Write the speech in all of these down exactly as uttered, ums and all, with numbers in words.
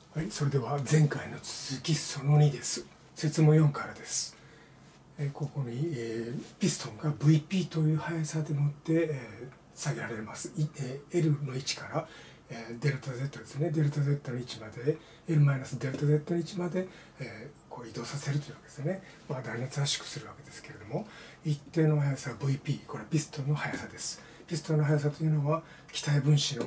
はい、それでは前回の続きそのにです。説問よんからです。えー、ここに、えー、ピストンが ブイピー という速さでもって、えー、下げられます。いえー、L の位置から、えー、デルタ Z ですね。デルタ Z の位置まで L マイナスデルタ Z の位置まで、えー、こう移動させるというわけですね。まあ、断熱圧縮するわけですけれども、一定の速さ ブイピー、これはピストンの速さです。ピストンの速さというのは気体分子の、うん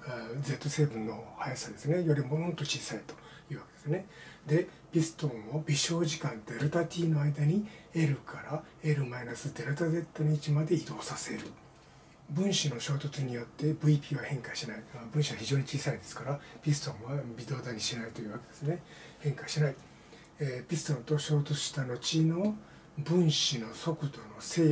、Z 成分の速さですねよりもうんと小さいというわけですね。でピストンを微小時間デルタ t の間に L から L マイナスデルタ Z の位置まで移動させる。分子の衝突によって ブイピー は変化しない。分子は非常に小さいですからピストンは微動だにしないというわけですね。変化しない、えー、ピストンと衝突した後の分子の速度の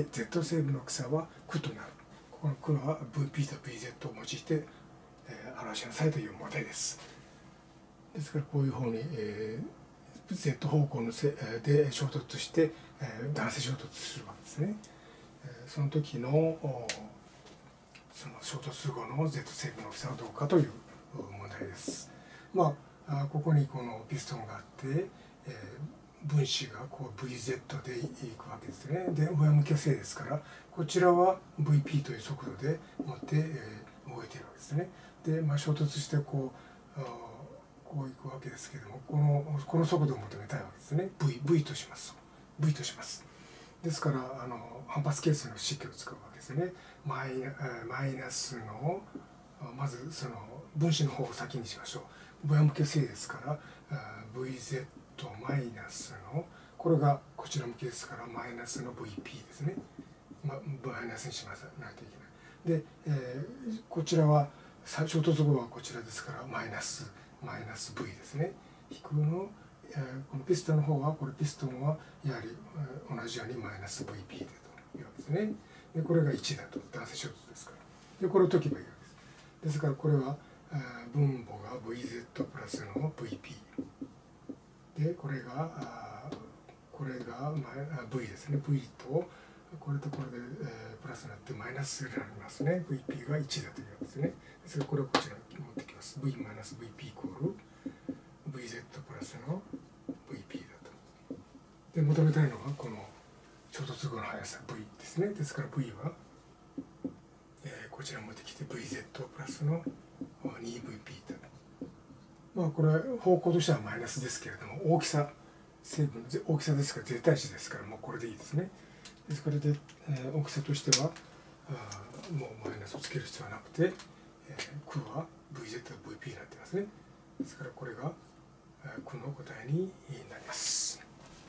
Z 成分の草は負となる。この苦は ブイピー と ブイゼット を用いて、えー、表しなさいという問題です。ですからこういう方に、えー、Z 方向のせで衝突して、えー、弾性衝突するわけですね。えー、その時のその衝突後の Z 成分の大きさはどうかという問題です。まあここにこのピストンがあって、えー、分子がこう ブイゼット でいくわけですね。で上向きは正ですからこちらは ブイピー という速度でもって、えー、動いているわけですね。で、まあ、衝突してこうこういくわけですけれどもこのこの速度を求めたいわけですね。 V, V とします V とします。ですからあの反発係数の式を使うわけですね。マイマイナスのまずその分子の方を先にしましょう。上向きは正ですから ブイゼット マイナスのこれがこちら向きですからマイナスの ブイピー ですね。まあ、マイナスにしまないといけない。で、えー、こちらは衝突後はこちらですからマイナスマイナス V ですね。引くの、えー、このピストンの方はこれピストンはやはり、えー、同じようにマイナス ブイピー でというわけですね。でこれがいちだと弾性衝突ですから。でこれを解けばいいわけです。ですからこれは、えー、分母が ブイゼット プラスの ブイピー でこれがこれが V ですね。 V とこれとこれで、えー、プラスになってマイナスになりますね。 ブイピー がいちだというわけですね。ですからこれをこちらに持ってきます。 V マイナス ブイピー イコール ブイゼット プラスの ブイピー だと。で求めたいのはこの衝突後の速さ V ですね。ですから V は、えー、こちらに持ってきて ブイゼット プラスの にブイピー だと。まあこれは方向としてはマイナスですけれども大きさ成分大きさですから絶対値ですからもうこれでいいですね。ですからで、えー、大きさとしてはあもうマイナスをつける必要はなくて、えー、空は ブイゼット と ブイピー になってますね。ですからこれが空の答えになります。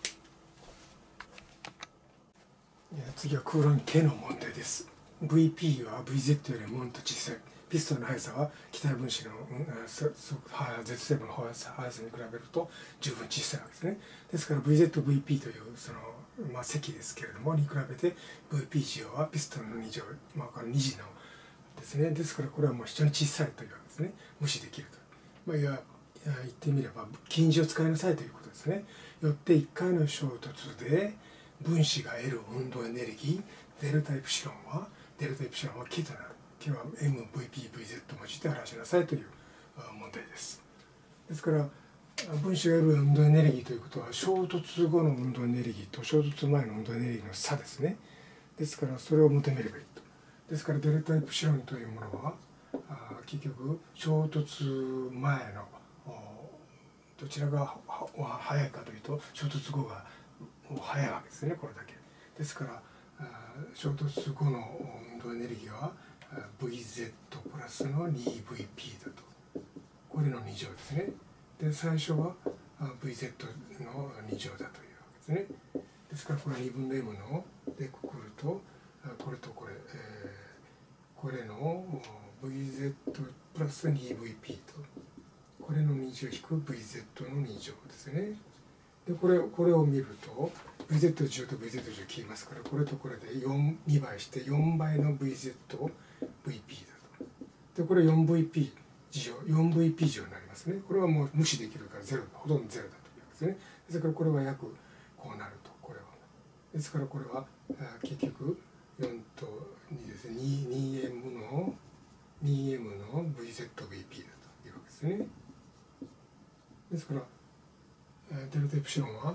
次は空論 K の問題です。ブイピー は ブイゼット よりもうんと小さい。ピストンの速さは気体分子の Z 成分の速さに比べると十分小さいわけですね。ですから ブイゼット ブイピー というその、まあ、積ですけれどもに比べて ブイピー 乗はピストンのに乗、まあ、これに次のですね。ですからこれはもう非常に小さいというわけですね。無視できると。まあ、いや言ってみれば近似を使いなさいということですね。よっていっかいの衝突で分子が得る運動エネルギーデルタイプシロンはデルタイプシロンは K となる。K は エムブイピーブイゼット を用いて表しなさいという問題です。ですから分子が得る運動エネルギーということは衝突後の運動エネルギーと衝突前の運動エネルギーの差ですね。ですからそれを求めればいいと。ですからデルタイプシロンというものは結局衝突前のどちらが早いかというと衝突後が早いわけですね。これだけですから衝突後の運動エネルギーは ブイゼット プラスの にブイピー だと。これのに乗ですね。で最初は ブイゼット のに乗だというわけですね。ですからこれにぶんの m のでくくるとこれとこれ、えー、これの ブイゼット プラス にブイピー とこれのに乗引く ブイゼット のに乗ですね。でこれこれを見ると ブイゼット 乗と ブイゼット 乗消えますからこれとこれでよん、にばいしてよんばいの ブイゼット ブイピー だと。でこれ よんブイピー 乗 よんブイピー 乗になりますね。これはもう無視できるからゼロほとんどゼロだというわけですね。ですからこれは約こうなると。これはですからこれは結局よんとにですね にエム の にエム の ブイゼット ブイピー だというわけですね。 ですからデルタエプシロンは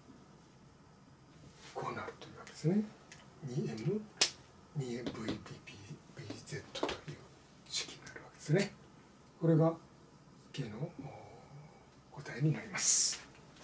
こうなるというわけですね。 にエムにエムブイピーピービーゼット という式になるわけですね。これが K の答えになります。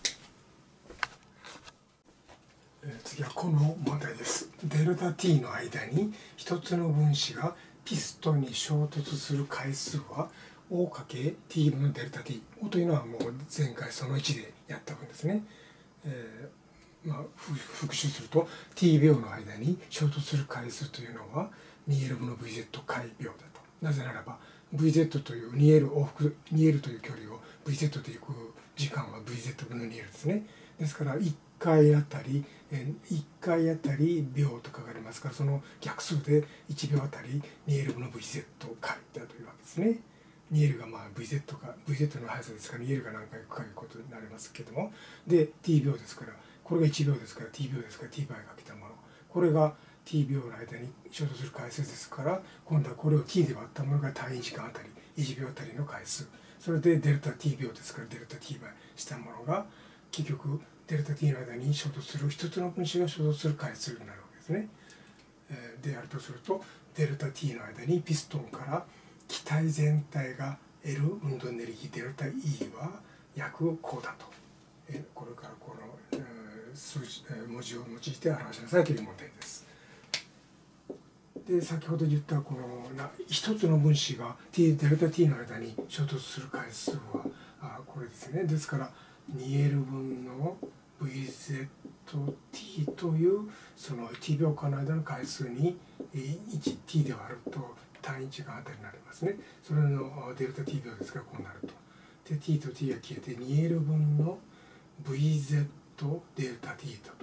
次はこの問題です。デルタ T の間に一つの分子がピストンに衝突する回数は O かけ T 分のデルタ T。O というのはもう前回そのいちでやった分ですね。えーまあ、復習すると T 秒の間に衝突する回数というのは にエル 分の ブイゼット 回秒だと。なぜならば ブイゼット という にエル 往復 にエル という距離を ブイゼット で行く時間は ブイゼット 分の にエル ですね。ですからいっかいあたりいっかいあたり秒と書かれますから、その逆数でいちびょうあたり にエル 分の ブイゼット 回だというわけですね。にエル がまあ ブイゼット か ブイゼット の速さですから にエル が何回かかることになりますけども、で T 秒ですから、これがいちびょうですから T 秒ですから T 倍かけたもの、これが T 秒の間に衝突する回数ですから、今度はこれを T で割ったものが単位時間あたりいちびょうあたりの回数、それでデルタ T 秒ですからデルタ T 倍したものが結局デルタ T の間に衝突する一つの分子が衝突する回数になるわけですね。であるとするとデルタ T の間にピストンから気体全体が得る運動エネルギーデルタ E は約こうだと、これからこの数字文字を用いて表しなさいという問題です。で先ほど言ったこの一つの分子が T デルタ T の間に衝突する回数はあこれですね。ですから にエル 分の ブイゼットティー というそのいちびょうかんの間の回数に いちティー で割ると単位時間あたりになりますね。それのデルタ T 秒ですからこうなると。で T と T が消えて にエル 分の ブイゼット デルタ T だと。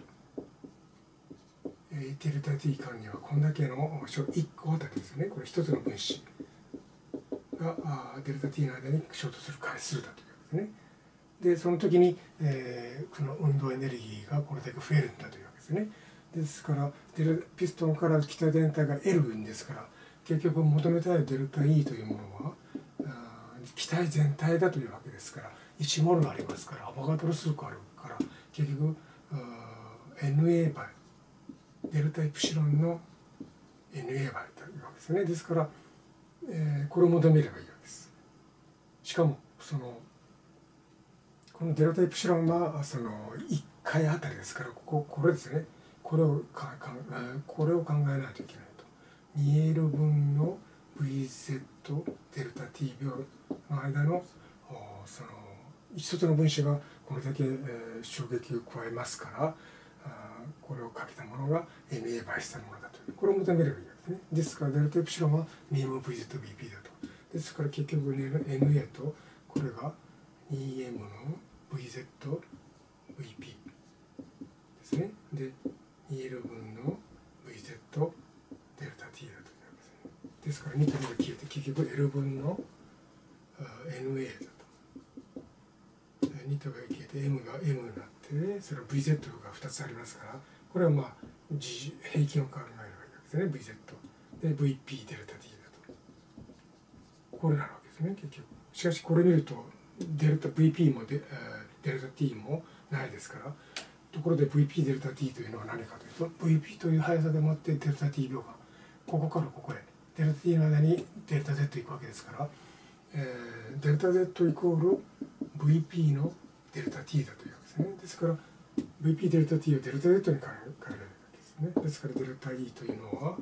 デルタ T 間にはこんだけのいっこあたりですね。これ一つの分子がデルタ T の間に衝突する回数だというわけですね。でその時に、えー、この運動エネルギーがこれだけ増えるんだというわけですね。ですからデルピストンから気体全体が得るんですから、結局求めたいデルタ E というものは気体全体だというわけですから、いちモルありますからアボガドロ数個あるから結局 エヌエー 倍デルタエプシロンの エヌエー 倍というわけですね。ですから、えー、これを求めればいいわけです。しかもそのこのデルタエプシロンはそのいっかいあたりですから、こここれですね。これをかかこれを考えないといけないと。にエル 分の ブイゼット デルタ T 秒の間のその一つの分子がこれだけ衝撃を加えますから、これをかけたものが エヌエー 倍したものだと。これを求めればいいわけですね。ですからデルタエプシロンは にエムブイゼットビーピー だと。ですから結局 エヌエー とこれが にエム の ブイゼットブイピー ですね。で にエル 分の ブイゼット デルタ T だというわけですね。ですからにとにが消えて結局 L 分の エヌエー だと。にとが消えて M が M になって、それは ブイゼット がふたつありますから、これはまあ平均を考えるわけですね。 ブイゼット で ブイピー デルタ T だと。これなわけですね結局。しかしこれ見るとデルタ ブイピー も デ, デルタ T もないですから、ところで ブイピー デルタ T というのは何かというと ブイピー という速さでもってデルタ T 秒間ここからここへデルタ T の間にデルタ Z 行くわけですから、えー、デルタ Z イコール ブイピー のデルタ T だというわけですね。ですから ブイピー デルタ T をデルタ Z に変えられるわけですね。ですからデルタ E というのは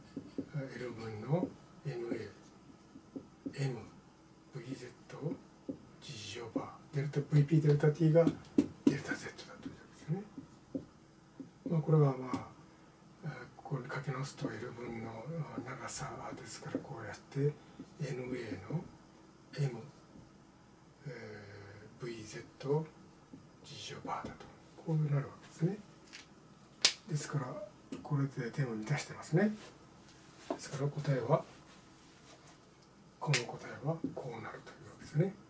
L 分の エヌエー、M、ブイゼット、G 乗バー、デルタ ブイピー デルタ T がデルタ Z だというわけですね。まあこれはまあここに書き直すと L 分の長さですから、こうやって エヌエー の M、えー、ブイゼット、G 乗バーだとこうなるわけですね。ですからこれで点を満たしてますね。ですから答えはこの答えはこうなるというわけですね。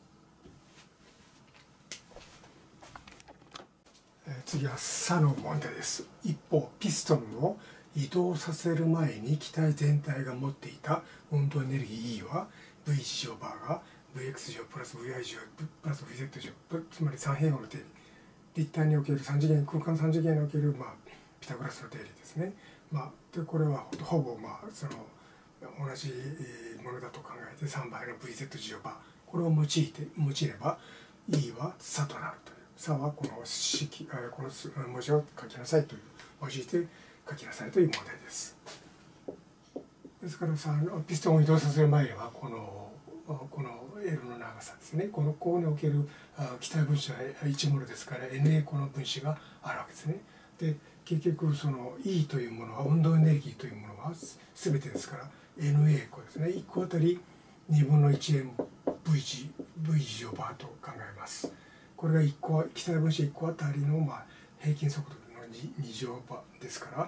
次は差の問題です。一方ピストンを移動させる前に気体全体が持っていた運動エネルギー E は ブイいち 乗バーがブイエックス 乗プラス ブイアイ 乗プラス ブイゼット 乗、つまり三平方の定理、立体における三次元空間三次元における、まあ、ピタゴラスの定理ですね。まあ、でこれはほぼ、まあ、その同じものだと考えてさんばいの ブイゼット 乗バー、これを用いて用いれば E は差となるという、差はこの式この文字を書きなさいという、用いて書きなさいという問題です。ですからさ、ピストンを移動させる前にはこのこの L の長さですね、この項における気体分子はいちモルですから エヌエー 個の分子があるわけですね。で結局その E というものは運動エネルギーというものは全てですから エヌエー 個ですね、いっこあたりにぶんの いちエムブイジー ブイジー 乗バーと考えます。これがいっこ気体分子いっこあたりのまあ平均速度のに乗バーですから、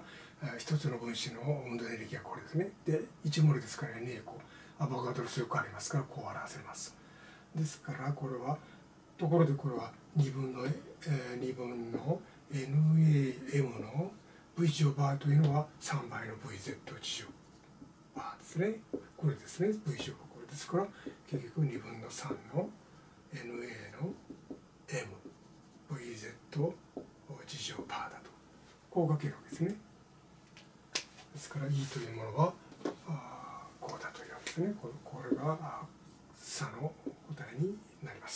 ひとつの分子の運動エネルギーはこれですね。でいちモルですから エヌエー 個、アボガドロ数よくありますからこう表せます。ですからこれはところでこれはにぶんの、えー、にぶんの エヌエーエム の V 乗バーというのはさんばいの ブイゼット 乗バーですね。これですね、V 乗バーこれですから結局にぶんのさんの エヌエー の Mブイゼット 次乗バーだとこう書けるわけですね。ですから E というものはあこうだというわけですね。これ、これが差の答えになります。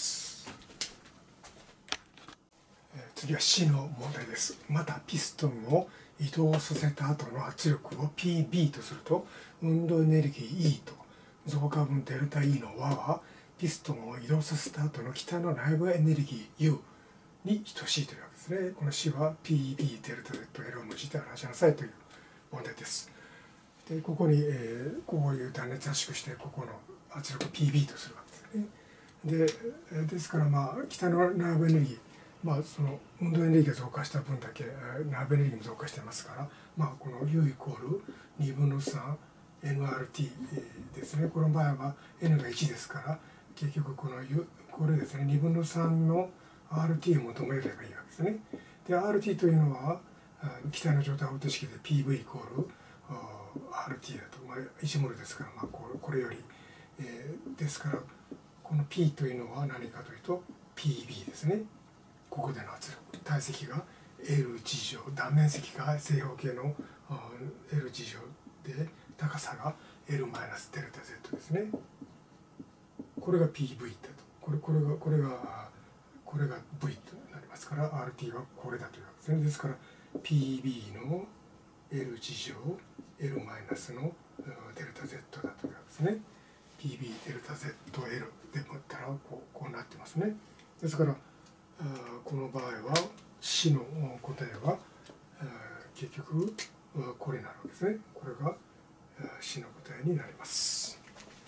次は C の問題です。またピストンを移動させた後の圧力を ピービー とすると運動エネルギー E と増加分デルタ E の和はピストンを移動させた後の気体の内部エネルギー U に等しいというわけですね。この C は ピービー デルタ Z L を用いて表しなさいという問題です。でここに、えー、こういう断熱圧縮してここの圧力を ピービー とするわけですね。でですからまあ気体の内部エネルギー、まあ、その運動エネルギーが増加した分だけ内部エネルギーも増加してますから、まあ、この U イコールにぶんのさん エヌアールティー ですね。この場合は N がいちですから結局この U これですねにぶんのさんの アールティー を求めればいいわけですね。で アールティー というのは気体の状態方程式で ピーブイ イコール アールティー だと、まあ、いちモルですから、まあ、これこれより、えー、ですからこの P というのは何かというと ピービー ですね。ここでの圧力、体積が L 次乗、断面積が正方形の L 次乗で高さが L マイナスデルタ Z ですね。これが ピーブイ だと。これこれがこれがこれが V となりますから アールティー はこれだというわけですね。ですから ピービー の L 次乗 L マイナスのデルタ Z だというわけですね。ピービー デルタ ゼットエル でもったらこうこうなってますね。ですからこの場合は C の答えは結局これになるわけですね。これが C の答えになります。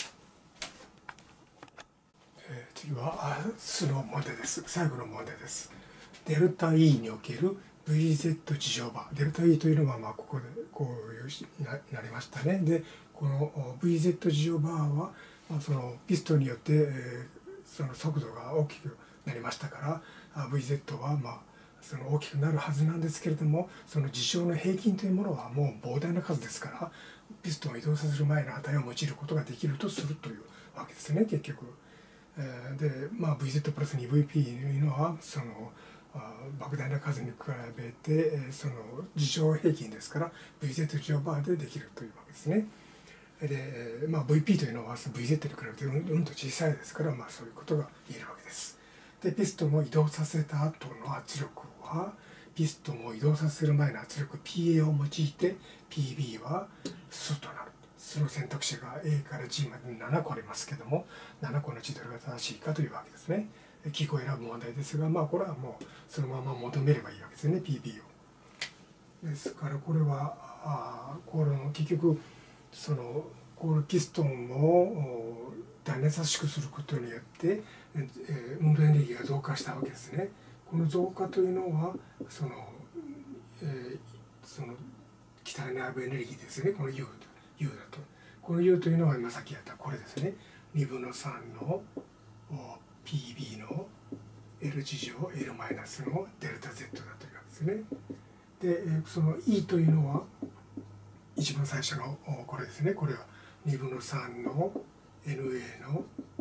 次は数の問題です。最後の問題です。デルタ E における ブイゼット 次乗バー。デルタ E というのはまあここでこういうななりましたね。でこの ブイゼット 次乗バーは、まあ、そのピストンによって、えー、その速度が大きくなりましたから ブイゼット はまあその大きくなるはずなんですけれども、その事象の平均というものはもう膨大な数ですからピストンを移動させる前の値を用いることができるとするというわけですね結局。で、まあ、ブイゼット プラス にブイピー というのはその莫大な数に比べてその事象平均ですから ブイゼット 乗バーでできるというわけですね。で、まあ、ブイピー というのは ブイゼット に比べてうんと小さいですから、まあ、そういうことが言えるわけです。でピストンを移動させた後の圧力はピストンを移動させる前の圧力 ピーエー を用いて ピービー は数となる。その選択肢が A から G までななこありますけどもななこのうちどれが正しいかというわけですね。記号を選ぶ問題ですが、まあこれはもうそのまま求めればいいわけですね ピービー を。ですからこれはあこの結局そのこのピストンを断熱圧縮することによって、えー、運動エネルギーが増加したわけですね。この増加というのはその、えー、その気体内部エネルギーですね。この U U だとこの U というのは今さっきやったこれですね。にぶんのさんの ピービー の L 次乗 L マイナスのデルタ Z だというわけですね。でその E というのは一番最初のこれですね。これはにぶんのさんの エヌエー の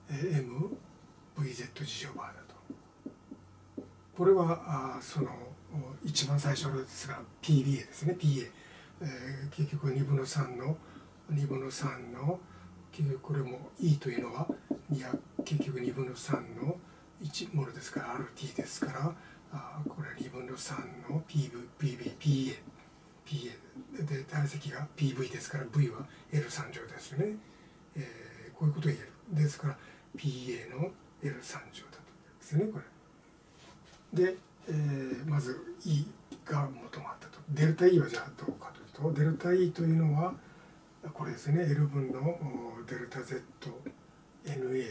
エムブイゼット 事乗バーだと。これはあその一番最初ですが ピービーエー ですね。 ピーエー、えー、結局にぶんのさんのにぶんのさんの結局これも E というのは結局にぶんのさんのいちモルですから アールティー ですから、あこれはにぶんのさんの ピーブイ、ピービー、ピーエー、ピーエー で体積が ピーブイ ですから V は エルさん 乗ですね、えー、こういうことを言える。ですから ピーエー の エルさん 乗だとですねこれで、えー、まず E が求まったと。デルタ E はじゃあどうかというと、デルタ E というのはこれですね。 L 分のデルタ Z NA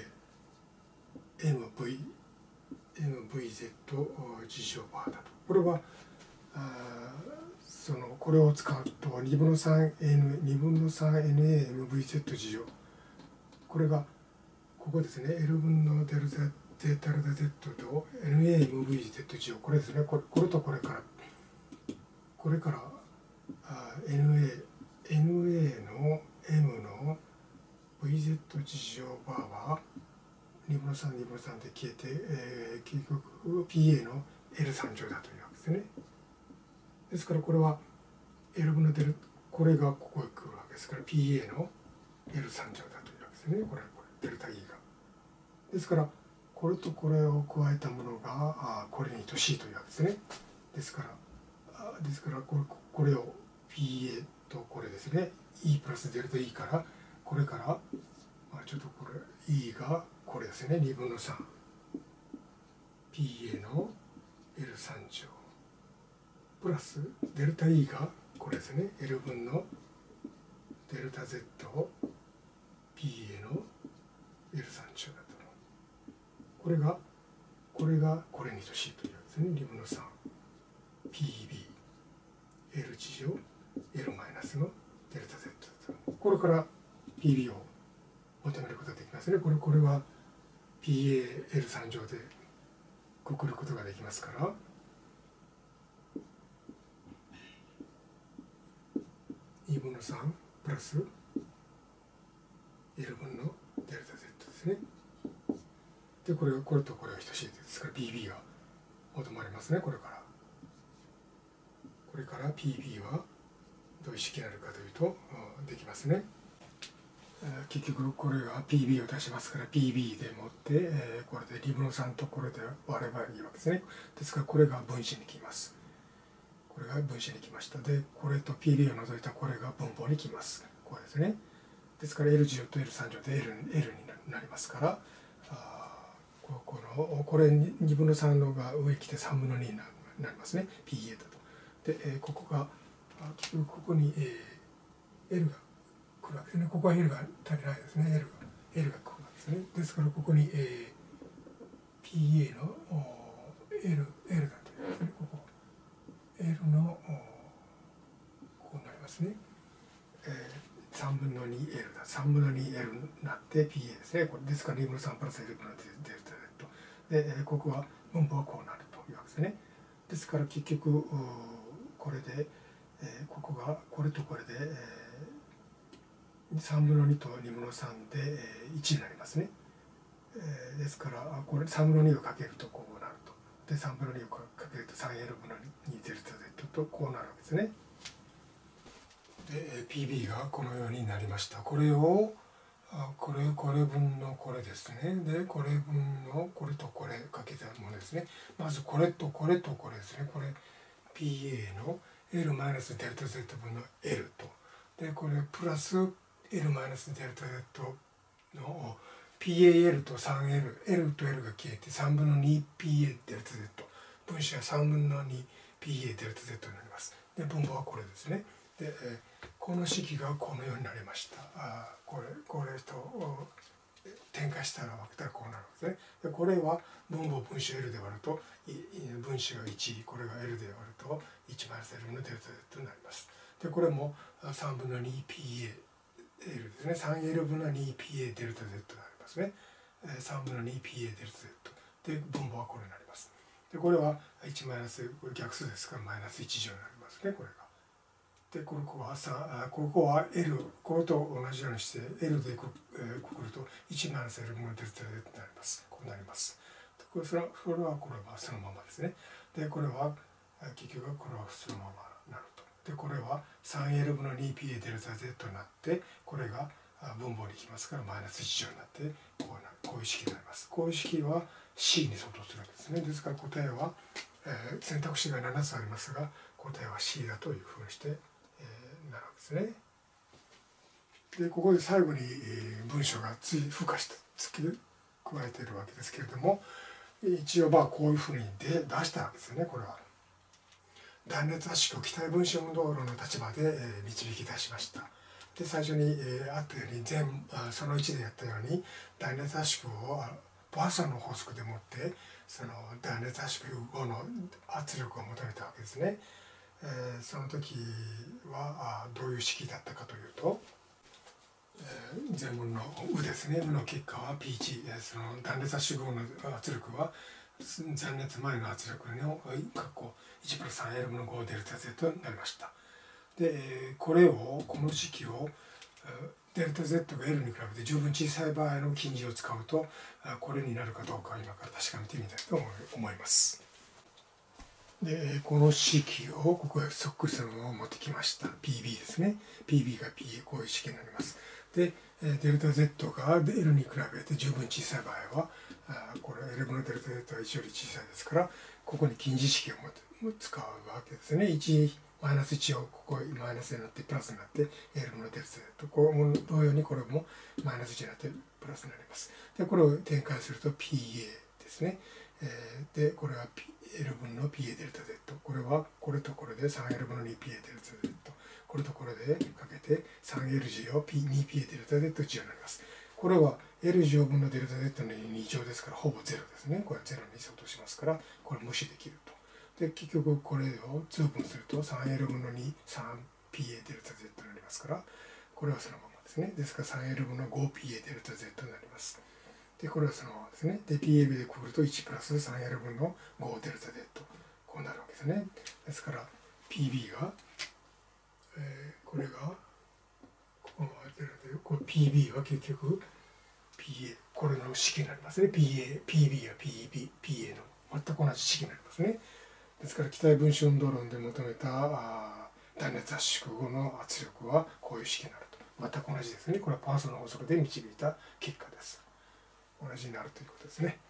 MVエムブイゼット 事乗バーだと。これはあそのこれを使うとにぶんのさん N にぶんのさん エヌエーエムブイゼット 事乗、これがここですね。 L 分のデルタゼータルタ Z と エヌエーエムブイゼット 事乗、これですね。これ、これとこれからこれからあ エヌエー エヌエー の M の ブイゼット 事乗バーはにぶんのさん、にぶんのさんで消えて、えー、結局 ピーエー の エルさん 乗だというわけですね。ですからこれは L 分のデルこれがここへ来るわけですから ピーエー の エルさん 乗だというわけですね。これこれデルタ E が。ですからこれとこれを加えたものがあこれに等しいというわけですね。ですからあですからこれこれを ピーエー とこれですね E プラスデルタ E からこれから、まあ、ちょっとこれ E がこれですねにぶんのさん ピーエー の エルさん 乗プラスデルタ E がこれですね L 分のデルタ Z を ピーエー の エルさん 乗だと。これがこれがこれに等しいというわけですね。にぶんのさん ピービー L 事乗 L マイナスのデルタ Z だと。これから ピービー を求めることができますね。これこれは ピーエーエルさん 乗でくくることができますから、にぶんのさんプラス L 分のデルタ Z ですね。でこれこれとこれは等しいですから ピービー が求まりますね。これからこれから ピービー はどういう式になるかというとできますね。結局これが ピービー を出しますから ピービー でもってこれでにぶんのさんとこれで割ればいいわけですね。ですからこれが分子にきます。これが分子にきました。でこれと ピービー を除いたこれが分母にきます。これですね。ですから L 乗と エルさん 乗で L, L になりますから、あここのこれにぶんのさんのが上来てさんぶんのにになりますね。ピーエー だと。で、えー、ここが結局ここに、えー、L が来るわけですね。ここは L が足りないですね。L が L が来るわけですね。ですからここに、えー、ピーエー の L, L だというわけですね。ここ L のこうなりますね。えー、さんぶんの にエル だ。さんぶんの にエル になって ピーエー ですね。これですからにぶんのさんプラス L 分のデルタ Z で、えー、ここは分母はこうなるというわけですね。ですから結局これで、えー、ここがこれとこれで、えー、さんぶんのにとにぶんのさんで、えー、いちになりますね。えー、ですからこれさんぶんのにをかけるとこうなると。でさんぶんのにをかけると さんエル 分のにデルタ Z とこうなるわけですね。で ピービー がこのようになりました。これをこれこれ分のこれですね。でこれ分のこれとこれかけたものですね。まずこれとこれとこれですね。これ ピーエー の L マイナスデルタ Z 分の L とでこれプラス L マイナスデルタ Z の ピーエーエル と スリーエル L と L が消えてさんぶんの にピーエー デルタ Z 分子はさんぶんの にピーエー デルタ Z になります。で分母はこれですね。でこの式がこのようになりました。あこれこれと転化したら分けたらこうなるんですね。でこれは分母分子を L で割ると分子がいち、これが L で割るといちマイナス L のデルタ Z になります。でこれもさんぶんの にピーエーL ですね。さんエル 分の にピーエー デルタ Z になりますね。さんぶんの にピーエー デルタ Z で分母はこれになります。でこれはいちマイナスこれ逆数ですからマイナスいち乗になりますね。これがでここはさここは L これと同じようにして L でく、えー、くくると いちマイナス L 分のデルタ Z になります。こうなります。これそれはこれはこれはそのままですね。でこれは結局これはそのままになると。でこれは スリーエル 分の にピーエー デルタ Z になって、これが分母に行きますからマイナスいち乗になってこうなる、こういう式になります。こういう式は C に相当するわけですね。ですから答えは、えー、選択肢がななつありますが、答えは C だというふうにして、えー、なるわけですね。でここで最後に、えー、文章がつい付加して付け加えているわけですけれども、一応まあこういうふうにで出したわけですよね。これは断熱圧縮を気体分子運動論の立場で、えー、導き出しました。で最初に、えー、あったように全そのいちでやったように断熱圧縮をポアソンの法則でもってその断熱圧縮後の圧力を求めたわけですね。えー、その時はあどういう式だったかというと、えー、全文の「う」ですね。「う」の結果は ピーいち、えー、その断熱圧縮後の圧力は残熱前の圧力の括弧いちプラス スリーエル 分のごデルタ Z になりました。でこれをこの式をデルタ Z が L に比べて十分小さい場合の近似を使うとこれになるかどうかを今から確かめてみたいと思います。でこの式をここへそっくりそのまま持ってきました。 ピービー ですね。 ピービー が ピーエー こういう式になります。でデルタ Z が L に比べて十分小さい場合はこれ L 分のデルタ Z はいちより小さいですから、ここに近似式を使うわけですね。いちマイナスいちをここマイナスになってプラスになって L 分のデルタ Z こう同様にこれもマイナスいちになってプラスになります。でこれを展開すると ピーエー ですね。でこれは L 分の ピーエー デルタ Z、 これはこれとこれで スリーエル 分の にピーエー デルタ Z、 これとこれでかけて スリーエル 乗 にピーエー デルタ Z 乗になります。これは L 乗分のデルタ Z のに乗ですからほぼゼロですね。これはゼロに相当しますからこれ無視できると。で結局これを通分すると スリーエル 分の に、スリーピーエー デルタ Z になりますから、これはそのままですね。ですから スリーエル 分の ごピーエー デルタ Z になります。でこれはそのままですね。で ピーエービー でくぐるといちプラス スリーエル 分のごデルタ Z、 こうなるわけですね。ですから ピービー が、えー、これがここがゼロで、これ ピービー は結局 ピーエー これの式になりますね。 ピーエー、ピービー は ピービー、ピーエー の全く同じ式になりますね。ですから気体分子運動論で求めた断熱圧縮後の圧力はこういう式になると。全く同じですね。これはパーソンの法則で導いた結果です。同じになるということですね。